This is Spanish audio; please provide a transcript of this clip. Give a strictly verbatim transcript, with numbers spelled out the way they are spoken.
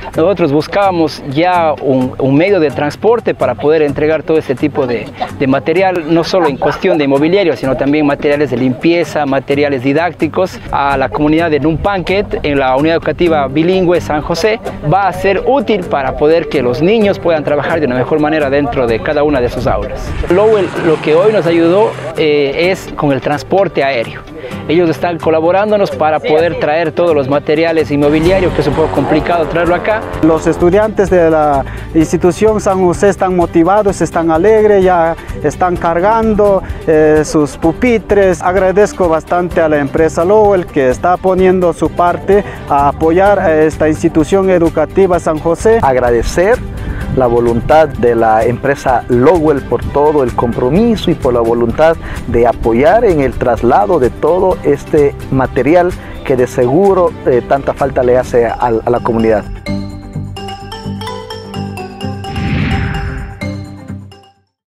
nosotros buscábamos ya un, un medio de transporte para poder entregar todo este tipo de, de material, no solo en cuestión de mobiliario, sino también materiales de limpieza, materiales didácticos a la comunidad de Numpanquet en la unidad educativa bilingüe San José. Va a ser útil para poder que los niños puedan trabajar de una mejor manera dentro de cada una de sus aulas. Lowell lo que hoy nos ayudó eh, es con el transporte aéreo. Ellos están colaborándonos para poder traer todos los materiales inmobiliarios, que es un poco complicado traerlo acá. Los estudiantes de la institución San José están motivados, están alegres, ya están cargando eh, sus pupitres. Agradezco bastante a la empresa Lowell que está poniendo su parte a apoyar a esta institución educativa San José. Agradecer la voluntad de la empresa Lowell por todo el compromiso y por la voluntad de apoyar en el traslado de todo este material que de seguro eh, tanta falta le hace a, a la comunidad.